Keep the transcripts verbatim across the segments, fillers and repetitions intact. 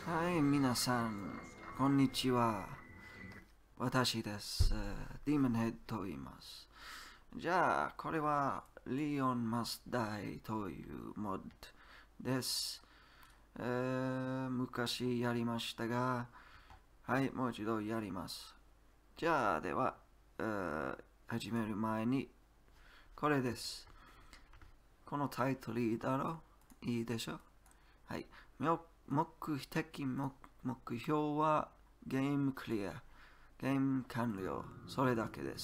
はい、皆さん、こんにちは。私です。ディーモンヘッドと言います。じゃあ、これはリオンマスダイというモッドです。えー昔やりましたが、はい、もう一度やります。じゃあ、では、えー始める前に、これです。このタイトルいいだろういいでしょはい。目的目目標はゲームクリア。ゲーム完了。それだけです。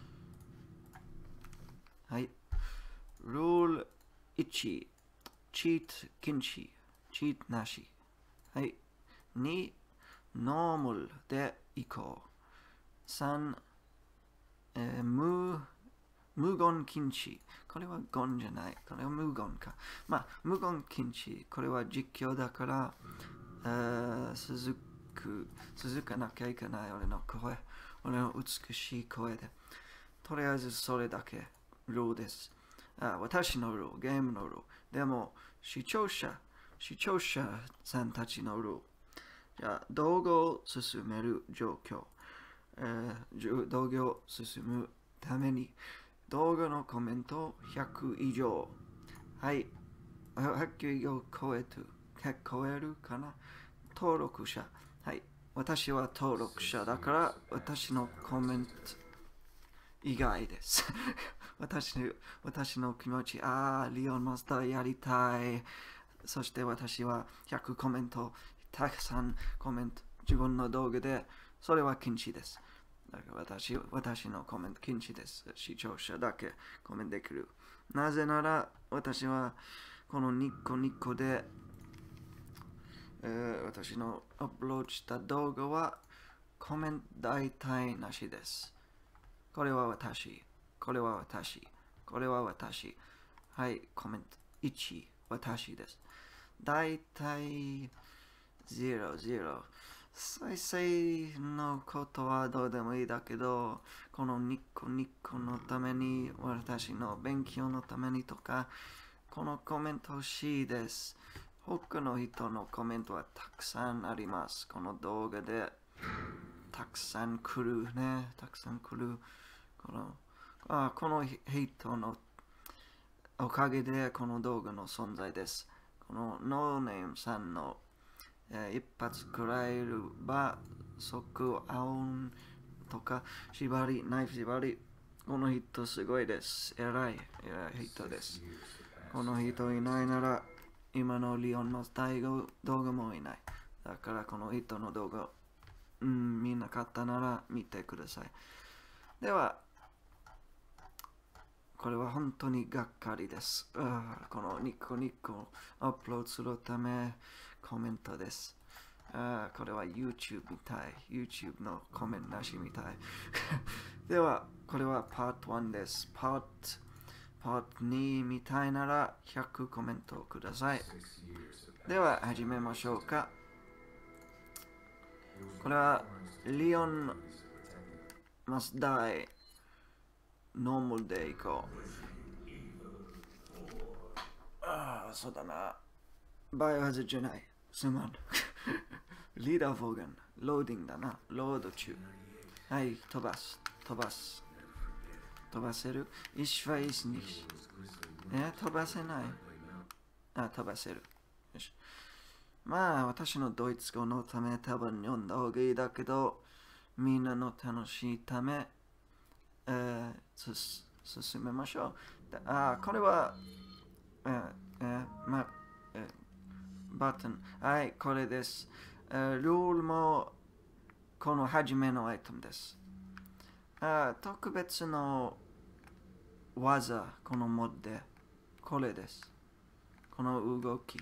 はい。ルールいち。チート禁止。チートなし。はい。に。ノーマルでいこう。さん、えー、無、無言禁止。これは言じゃない。これは無言か。まあ、無言禁止。これは実況だから、えー、続く、続かなきゃいけない俺の声。俺の美しい声で。とりあえずそれだけ。ルールです。あ、私のルール、ゲームのルール。でも、視聴者、視聴者さんたちのルール。じゃあ、動画を進める状況。えー、動画を進むために、動画のコメントひゃく以上。はい。ひゃく以上超えて、超えるかな登録者。はい。私は登録者だから、私のコメント以外です。私の私の気持ち、ああ、リオンマスターやりたい。そして私はひゃくコメント、たくさんコメント、自分の動画で、それは禁止です。だから私私のコメント禁止です。視聴者だけコメントできる。なぜなら、私はこのニッコニコで、えー、私のアップロードした動画はコメント大体なしです。これは私。これは私。これは私。はい、コメントいち、私です。大体ゼロ、ゼロ。再生のことはどうでもいいだけど、このニコニコのために、私の勉強のためにとか、このコメント欲しいです。他の人のコメントはたくさんあります。この動画でたくさん来るね。たくさん来る。このあこの人のおかげでこの動画の存在です。このノーネームさんの、えー、一発くらえれば即アウンとか縛り、ナイフ縛り。この人すごいです。偉い、偉い人です。この人いないなら今のリオンの最後動画もいない。だからこの人の動画、うん、見なかったなら見てください。では、これは本当にがっかりです。あこのニコニコアップロードするためコメントです。あこれは YouTube みたい。YouTube のコメントなしみたい。では、これはパートワンです。パート、パートにみたいならひゃくコメントください。では、始めましょうか。これは、リオン must die ノーマルでいこう。ああ、そうだな。バイオハザードじゃない。すまん。リーダーフォーガン。ローディングだな。ロード中。はい、飛ばす。飛ばす。飛ばせるIch weiß nicht。え、飛ばせない。あ、飛ばせる。よし。まあ、私のドイツ語のため多分読んだ方がいいだけど、みんなの楽しいため、えー、す進めましょう。あ、これは、えー、えー、まあ、えー、バトン。はい、これです。えー、ルールも、この初めのアイテムです。あ特別の技、このモッドで、これです。この動き。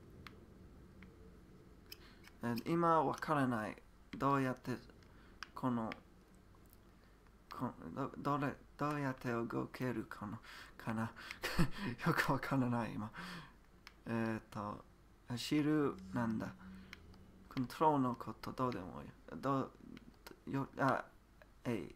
今わからない。どうやって、この、こどどれどうやって動けるかなかなよくわからない今。えっ、ー、と、知るなんだ。コントロールのことどうでもいい。どう、よ、あ、えい。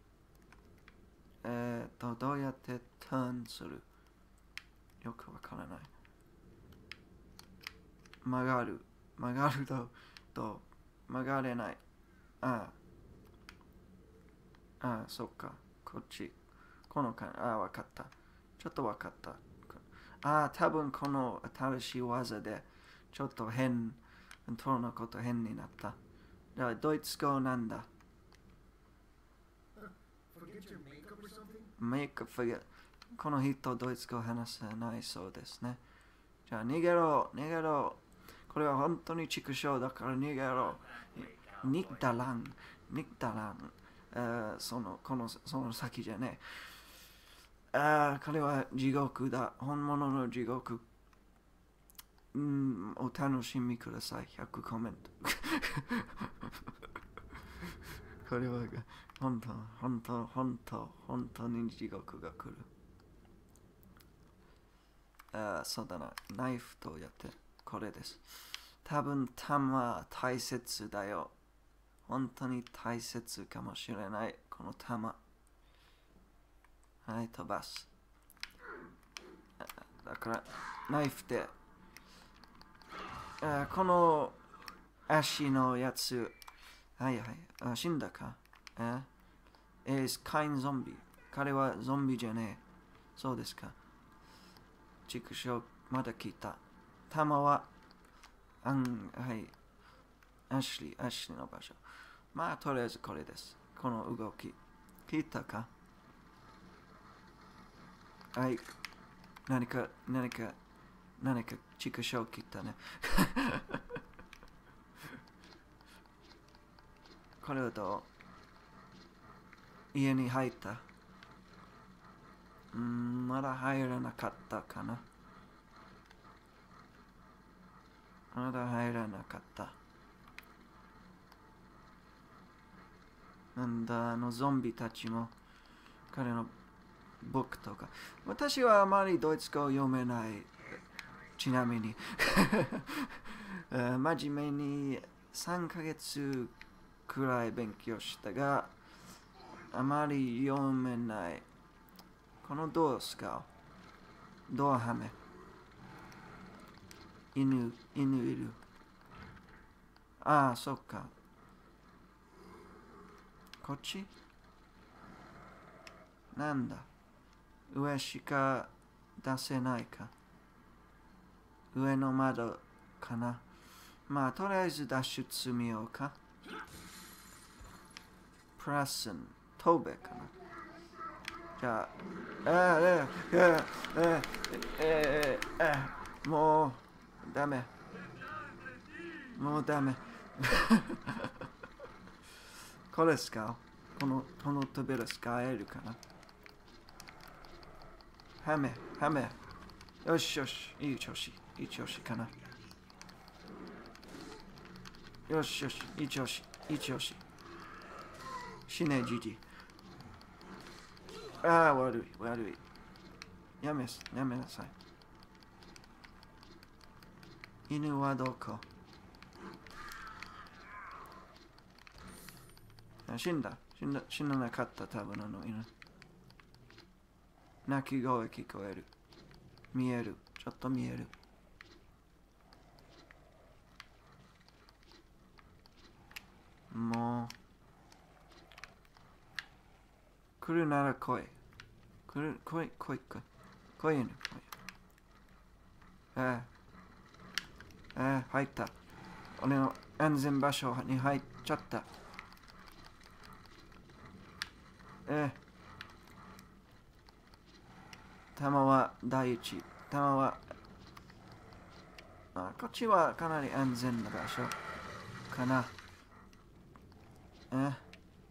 えっ、ー、と、どうやってターンするよくわからない。曲がる。 曲がると、と曲がれない。ああ、ああ、そっか。こっち。この感じ。ああ、わかった。ちょっとわかった。ああ、多分この新しい技で、ちょっと変、とのこと変になった。じゃあ、ドイツ語なんだ。メイク、forget。この人、ドイツ語話せないそうですね。じゃあ、逃げろ、逃げろ。これは本当に畜生だから逃げろ。ニッダラン、ニッダラン。あその、この、その先じゃね。ああ、彼は地獄だ。本物の地獄。うん、お楽しみください。ひゃくコメント。これは本当、本当、本当、本当に地獄が来る。ああ、そうだな。ナイフとやって、これです。多分、弾大切だよ。本当に大切かもしれない。この弾。はい、飛ばす。だから、ナイフで、あこの足のやつ、はいはい、あ死んだかえ ?is kein Zombie。彼はゾンビじゃねえ。そうですか。畜生、まだ聞いた。弾は、あん、はい、アシリー、アシリーの場所。まあ、とりあえずこれです。この動き。聞いたかはい。何か、何か、何か、畜生聞いたね。これはどう家に入ったうん、まだ入らなかったかな。まだ入らなかった。なんだ、あのゾンビたちも、彼の僕とか。私はあまりドイツ語を読めない。ちなみに。真面目にさんかげつくらい勉強したが、あまり読めない。このどう使うドアハメ。犬、犬いる。ああ、そっか。こっちなんだ上しか出せないか。上の窓かな。まあ、とりあえず脱出してみようか。プラスン、トベかな。じゃあ、ああ、ええ、ええ、ええ、ええ、もう、ダメ。もうダメ。これ使うこの、この扉使えるかなはめ、はめ。よしよし、いい調子、いい調子かな。よしよし、いい調子、いい調子。死ね、じじ。ああ、悪い、悪い。やめす、やめなさい。犬はどこ死んだ。死んだ、死ななかった、多分あの犬。鳴き声聞こえる。見える。ちょっと見える。もう。来るなら来い。来る、来い、来い、来い。来い犬。ええ。ええ、入った。俺の安全場所に入っちゃった。ええ。弾は第一。弾は、あ、こっちはかなり安全な場所かな。え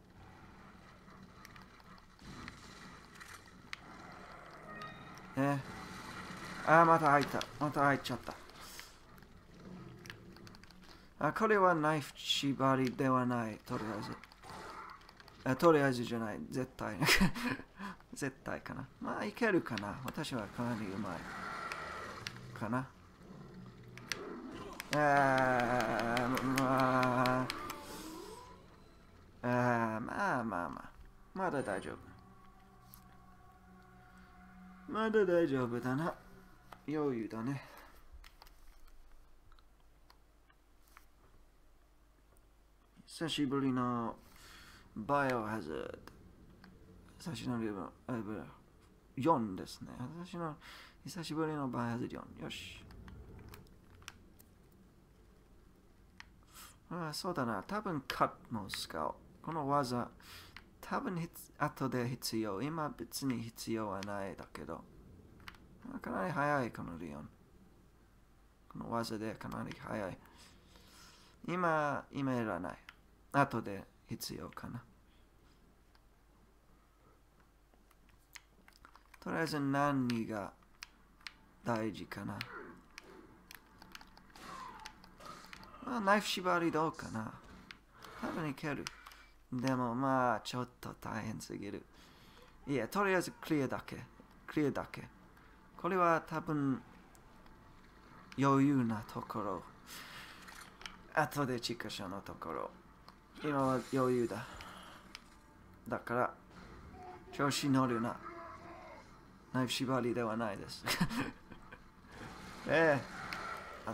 え。ええ。あ、また入った。また入っちゃった。あ、これはナイフ縛りではない。とりあえず。あとりあえずじゃない。絶対。絶対かな。まあ、いけるかな。私はかなりうまい。かな。あー、まあ、あーまあまあまあ。まだ大丈夫。まだ大丈夫だな。余裕だね。 久しぶりのバイオハザード。久しぶりのよんですね。私の久しぶりのバイオハザードよん。よし。ああ、そうだな。多分カットも使う。この技、多分後で必要。今別に必要はないだけど。かなり早い、このリオン。この技でかなり早い。今、今いらない。後で必要かな。とりあえず何が大事かな。まあ、ナイフ縛りどうかな。多分いける。でもまあ、ちょっと大変すぎる。いや、とりあえずクリアだけ。クリアだけ。これは多分余裕なところ。後でチカシャのところ。今は余裕だ。だから、調子乗るな。ナイフ縛りではないです。ええあ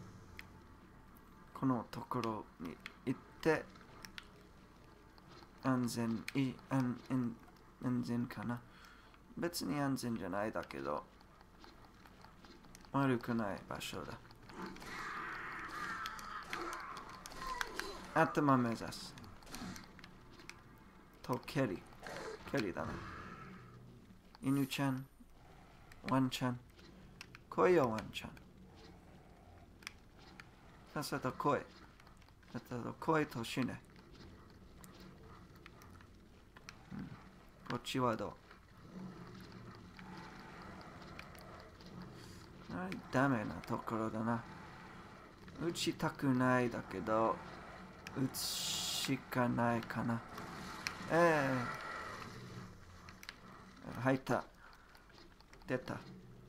このところに行って、安全、い安安安全かな。別に安全じゃないだけど、悪くない場所だ。頭目指す。と、蹴り。蹴りだな。犬ちゃん、ワンちゃん。来いよ、ワンちゃん。さっさと来い。さっさと来いと死ね。うん、こっちはどう？あれ、ダメなところだな。撃ちたくないだけど、撃つしかないかな。ええー。入った。出た。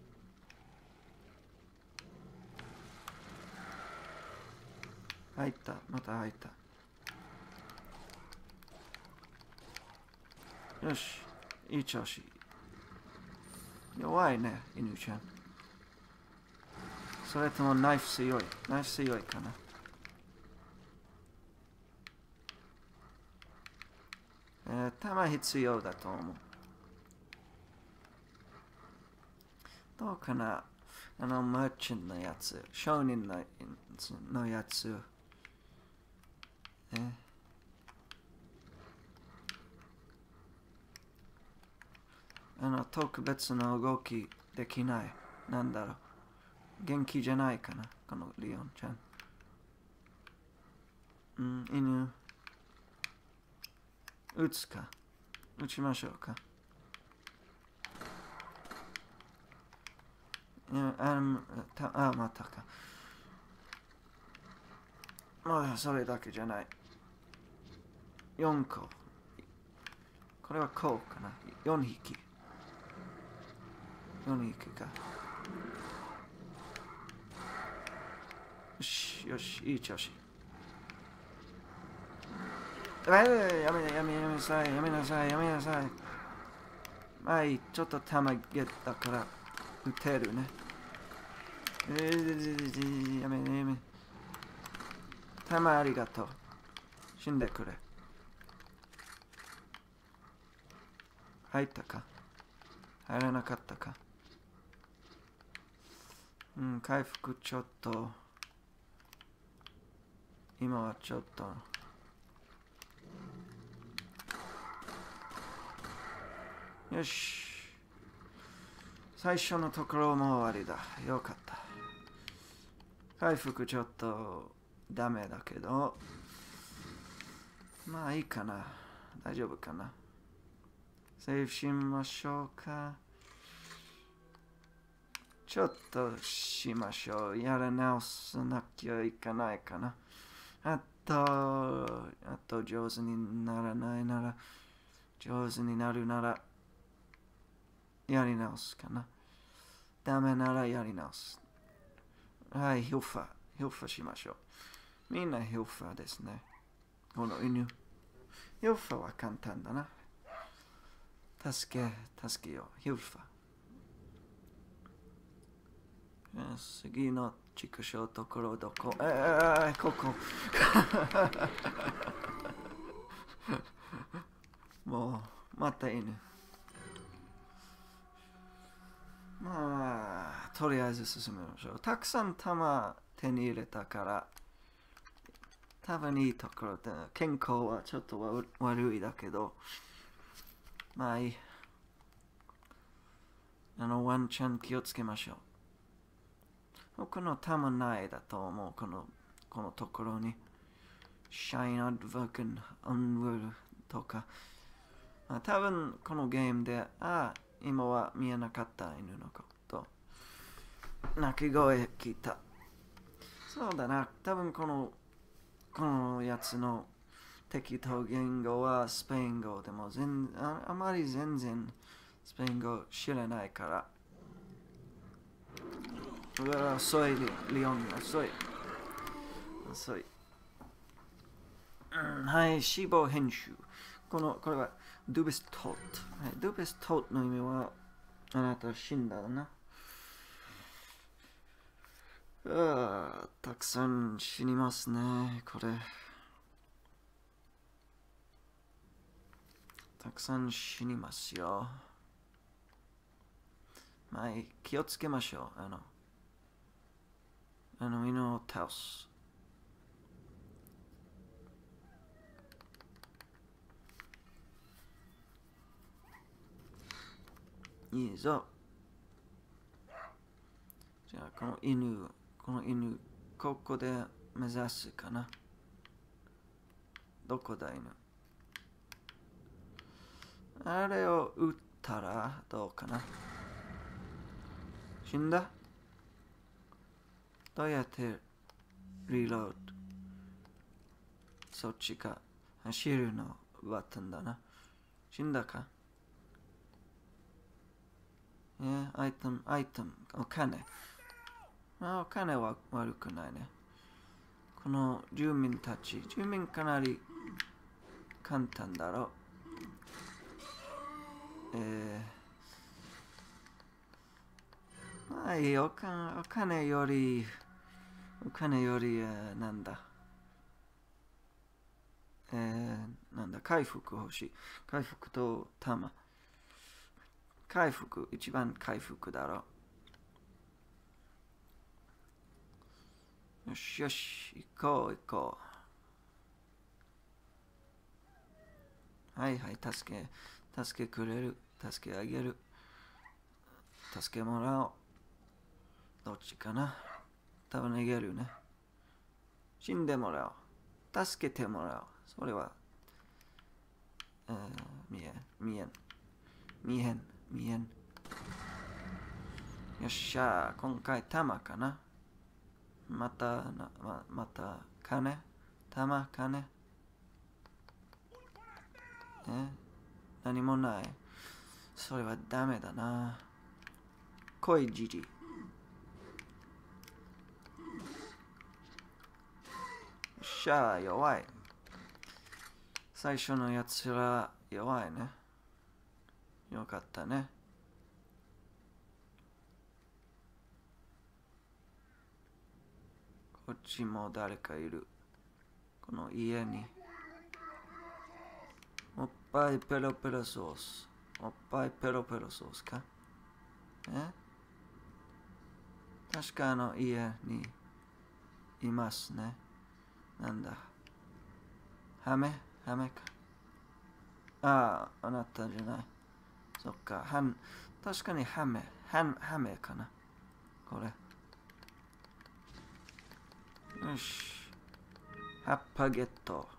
入った。また入った。よし。いい調子。弱いね、犬ちゃん。それともナイフ強い。ナイフ強いかな。えー、弾必要だと思う。どうかなあの、マーチンのやつ。商人ののやつ。えあの、特別な動きできない。なんだろう。元気じゃないかなこのリオンちゃん。うん、犬。撃つか。撃ちましょうか。いや、あ、たあ、またか。まあ、それだけじゃない。よんこ。これはこうかな。よんひき。よんひきか。よし、よし、いい調子。やめ、やめ、やめ、やめなさい、やめなさい、やめなさい。はい、ちょっと弾ゲッだから、撃てるね。えー、やめ、やめ。弾ありがとう。死んでくれ。入ったか入らなかったか。うん、回復ちょっと。今はちょっと。よし。最初のところも終わりだ。よかった。回復ちょっとダメだけど。まあいいかな。大丈夫かな。セーブしましょうか。ちょっとしましょう。やら直さなきゃいけないかな。あと、あと上手にならないなら、上手になるなら、やり直すかな。ダメならやり直す。はい、ヒルファ。ヒルファしましょう。みんなヒルファですね。この犬。ヒルファは簡単だな。助け、助けよう。ヒルファ。次の畜生ところどこえー、ここ。 もう、また犬。まあ、とりあえず進めましょう。たくさん弾手に入れたから、多分いいところで、健康はちょっと悪いだけど、まあいい。あの、ワンチャン気をつけましょう。僕の弾ないだと思う、この、このところに。シャインアドバーケン、アンウォルとか。まあ、多分このゲームで、ああ、今は見えなかった犬のこと。鳴き声聞いた。そうだな、多分この、このやつの適当言語はスペイン語でも全あ、あまり全然スペイン語知らないから。うわ、遅い、リオン、遅い。遅い。うん、はい、死亡編集。この、これは、ドゥベストート。はい、ドゥベストートの意味は、あなた死んだな。ああ、たくさん死にますね、これ。たくさん死にますよ。まあ、気をつけましょう。あの、あの犬を倒す。いいぞ。じゃあ、この犬、この犬、ここで目指すかな。どこだ、犬。あれを撃ったらどうかな。死んだ？どうやってリロード？そっちか。走るのバトンだな。死んだか？え、アイテム、アイテム、お金。まあ、お金は悪くないね。この住民たち、住民かなり簡単だろう。えー、まあいい、お金、お金より、お金より、えー、なんだ。えー、なんだ、回復欲しい。回復と弾。回復、一番回復だろう。よしよし、行こう行こう。はいはい、助け、助けくれる。助けあげる。助けもらおう。どっちかな。多分逃げるね。死んでもらおう。助けてもらおう。それは、えー、見えん、見えん。見えん、見えん。よっしゃ、今回玉かな。また、なままた、金玉、金え何もない。それはダメだな。来い、じじ。よっしゃ、弱い。最初のやつら弱いね。よかったね。こっちも誰かいる。この家に。おっぱいペロペロソース。おっぱいペロペロソースかえ確かあの家にいますね。なんだ。ハメハメか。ああ、あなたじゃない。そっか。はん、確かにハメ。ハン、ハメかな。これ。よし。葉っぱゲット。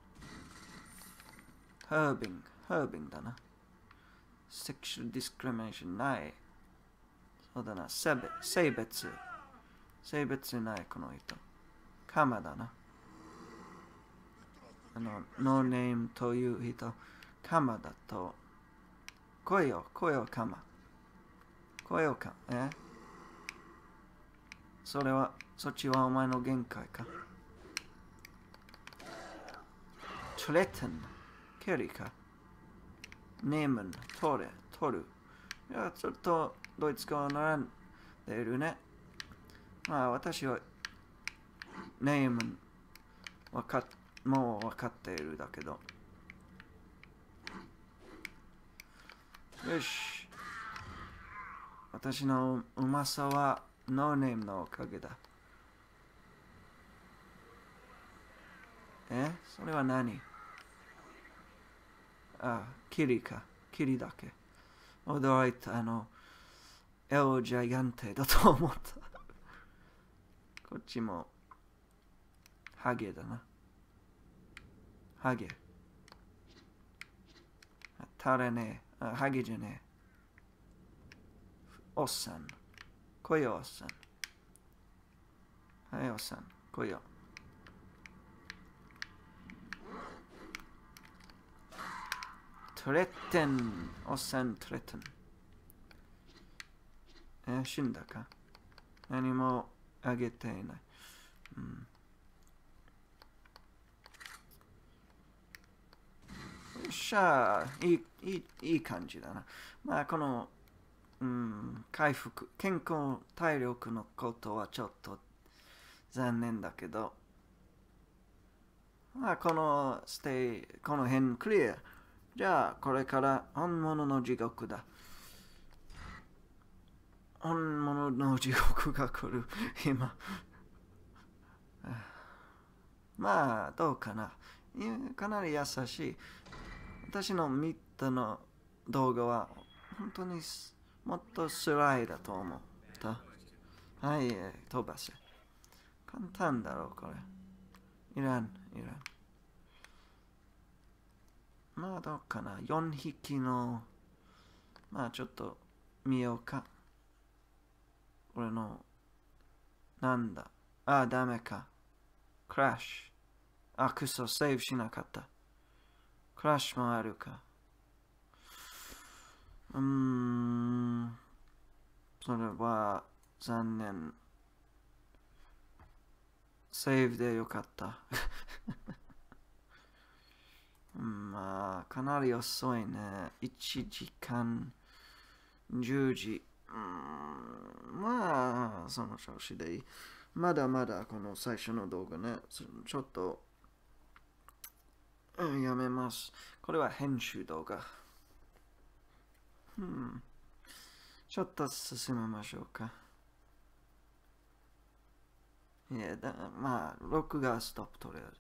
ハービング。ハービングだな。セクシュアルディスクリミネーションない。そうだな。性別。性別ないこの人。カマだな。あの、ノーネームという人。カマだと。声を、声をカマ。声をか、えそれは、そっちはお前の限界か。トレテン、ケリか。ネームン、取れ、取る。いや、ちょっとドイツ語を習んでいるね。まあ、私は、ネームン、わかっ、もう分かっているだけど。 よし。私のうまさはノーネームのおかげだ。えそれは何？あ、キリか。キリだけ。驚いた。あの、エオジャイアンテだと思った。こっちも、ハゲだな。ハゲ。タレねえ。あ、ハゲじゃねえ。おっさん。来いよ、おっさん。はい、おっさん。来いよ。トレッテン。おっさん、トレッテン。え、死んだか？何もあげていない。うん。よっしゃ、いい、いい、いい感じだな。まあ、この、うん、回復、健康、体力のことはちょっと残念だけど、まあ、このステイ、この辺クリア。じゃあ、これから本物の地獄だ。本物の地獄が来る。今。まあ、どうかな。かなり優しい。私の見たの動画は本当にもっと辛いだと思った。はい、飛ばせ。簡単だろう、これ。いらん、いらん。まあ、どうかな。よんひきの、まあ、ちょっと見ようか。俺の、なんだ。あ、ダメか。クラッシュ。あ、クソ、セーブしなかった。クラッシュもあるか。うーん。それは残念。セーブでよかった。まあ、かなり遅いね。いちじかん、じゅうじ。うーん、まあ、その調子でいい。まだまだこの最初の動画ね、ちょっと、うん、やめます。これは編集動画。うん。ちょっと進めましょうか。いや、だまあ、録画ストップとりあえず。